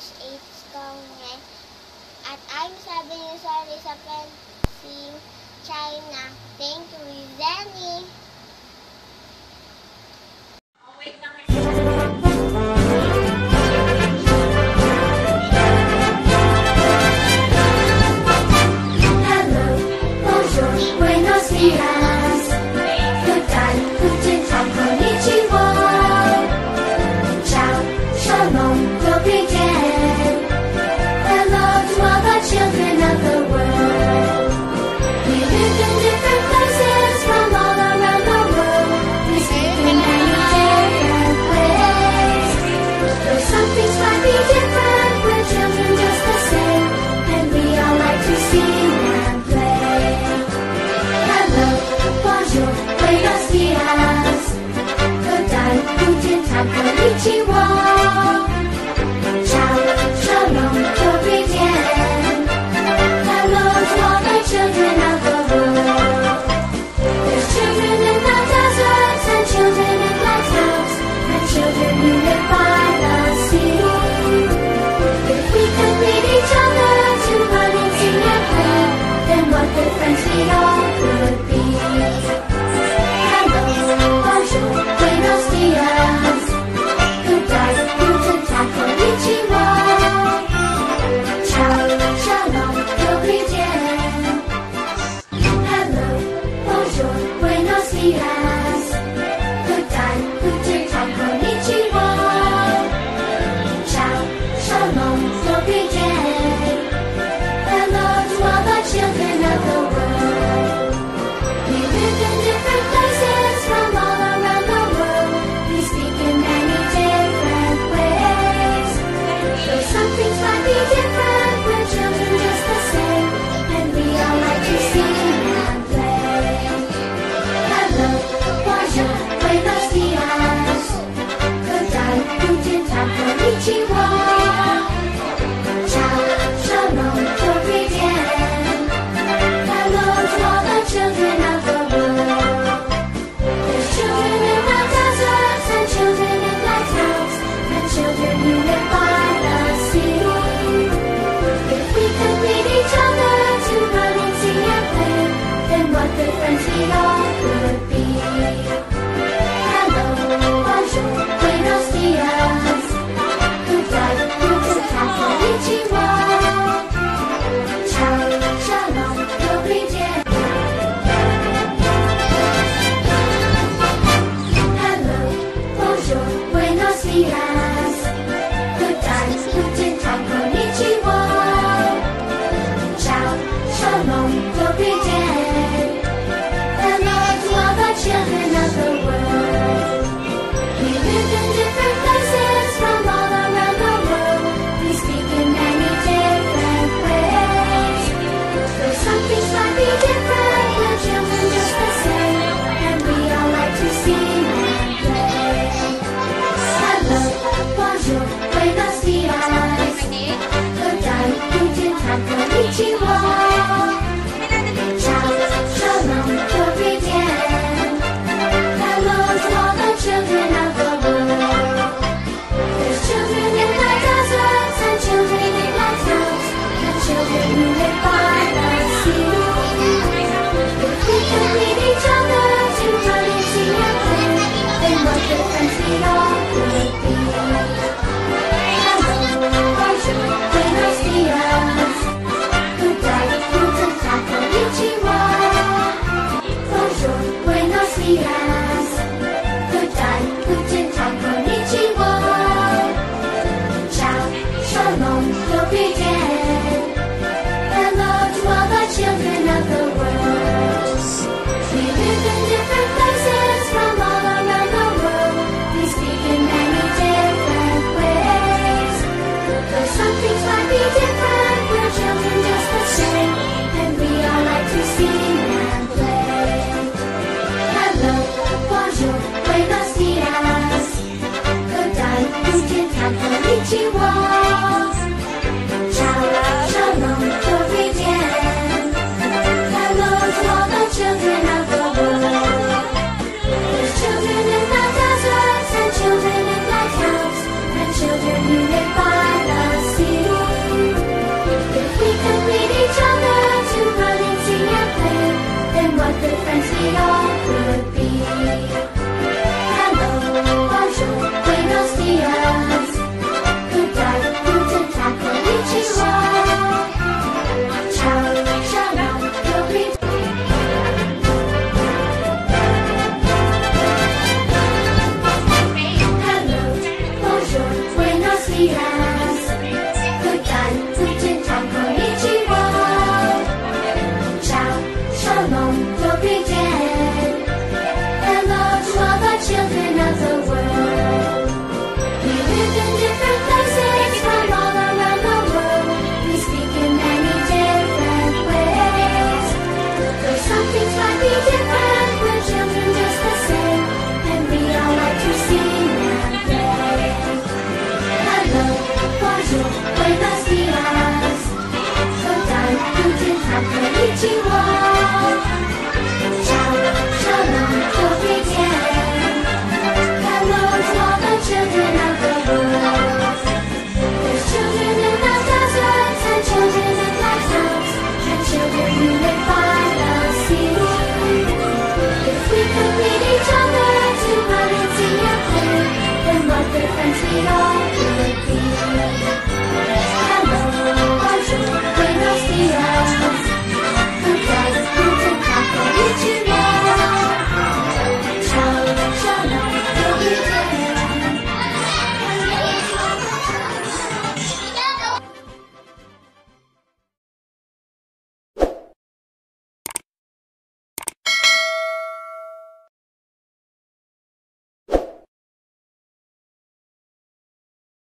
class 8 ko ngayon. At I'm 7 years old sa Pencil, China. Thank you, Zenny. Hello, bonjour, buenos dias. Good day, guten Tag, konnichiwa. Ciao, shalom, dobry dzień. Hello to all the children of the world. We live in different places from all around the world. We speak in many different ways. Though some things might be different, we're children just the same. And we all like to sing and play. Hello, bonjour, buenos dias. Good day, guten Tag, konnichiwa. Ciao, shalom, dobry dzień. Hello to all the children of the world. There's children in the deserts and children in the towns and children who live by the sea. If we could meet each other to run and sing and play, then what good friends we all could be. Hello, bonjour, buenos dias. Good day, guten Tag, konnichiwa. Ciao, shalom, dobry dzień. Hello, bonjour, buenos dias. Good day, guten Tag, konnichiwa. Ciao, shalom, dobry dzień. Hello to all the children of the world. We live in different places from all around the world. We speak in many different ways. Though some things might be different, we're children just the same. And we all like to sing and play. Hello, bonjour, buenos dias. Good day, guten Tag, konnichiwa. Ciao, shalom, dobry dzień. Hello to all the children of the world. There's children in the deserts and children in the towns and children who live by the sea. If we could meet each other to run and sing and play, then what good friends we all could be. Hello, bonjour, buenos dias. Good day, guten Tag, konnichiwa. Ciao, shalom, dobry dzień. Hello, bonjour, buenos dias. Good day, guten Tag, konnichiwa. Ciao, shalom, dobry dzień. Hello to all the children of the world. We live in different places from all around the world. We speak in many different ways. Though some things might be different, we're children just the same. And we all like to sing and play. Hello, bonjour, buenos dias. Good day, guten Tag, konnichiwa. Ciao, shalom, dobry dzień. Hello to all the children of the world. There's children in the deserts and children in the towns and children who live by the sea. If we could meet each other to run and sing and play, then what good friends we all could be. Hello, bonjour, buenos dias. Good day, guten Tag, konnichiwa. Bonjour, buenos dias.